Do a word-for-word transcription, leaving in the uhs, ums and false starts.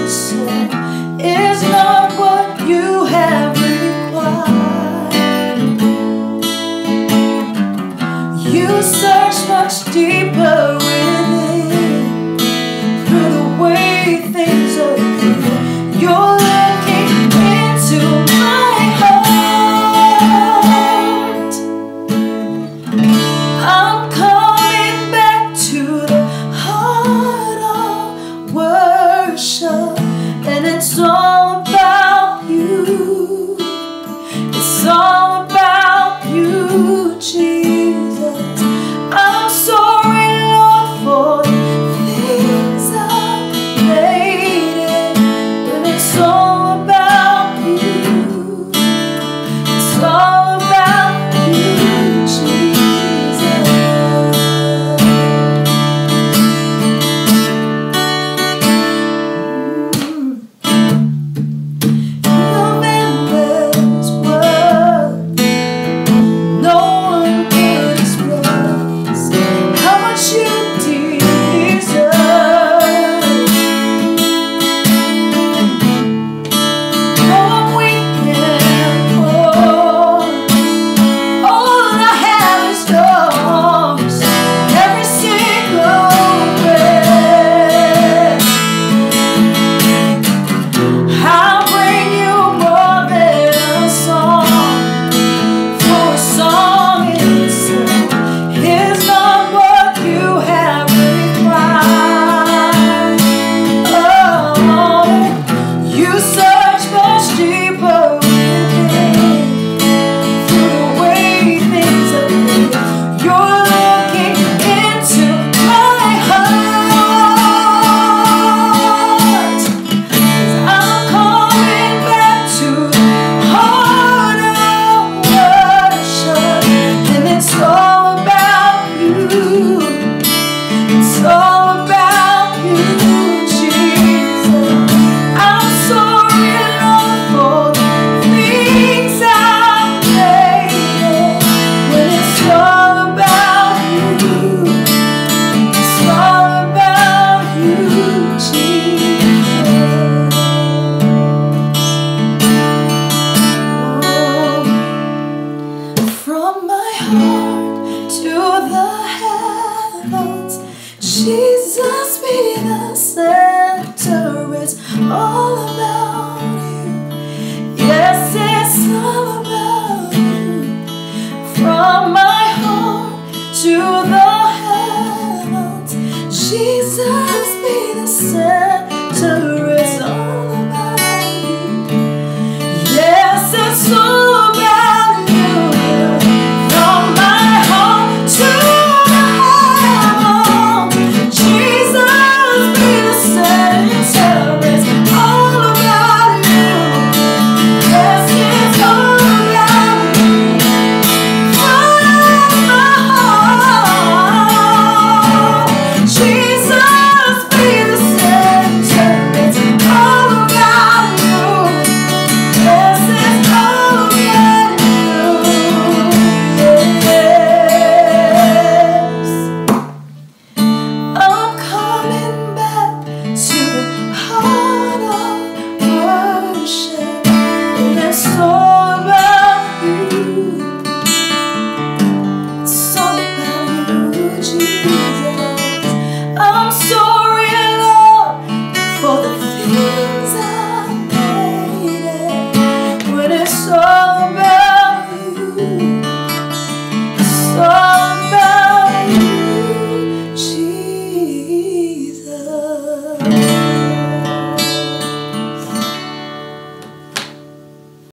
soul is not what you have required. You search much deeper within, through the way things appear. You're looking into my heart. I'm coming back to the heart of worship, and it's all about you. It's all about you, Jesus. I'm sorry, Lord, for the things I've made it, but it's all about you. It's all about you, Jesus. Your endless worth, no one can express how much you deserve. No one we can pour. All that I have is yours, every single breath. I'll bring you more than a song, for a song in itself is not what you have required. Oh, you search much deeper within, through the way things appear. You're looking into my heart. I'm coming back to the heart of worship, and it's all about you. It's all about you, Jesus. I'm sorry, Lord, for the things I've made, when it's all about you. It's all about you, Jesus. Oh, from my heart to the heavens, Jesus be the center. It's all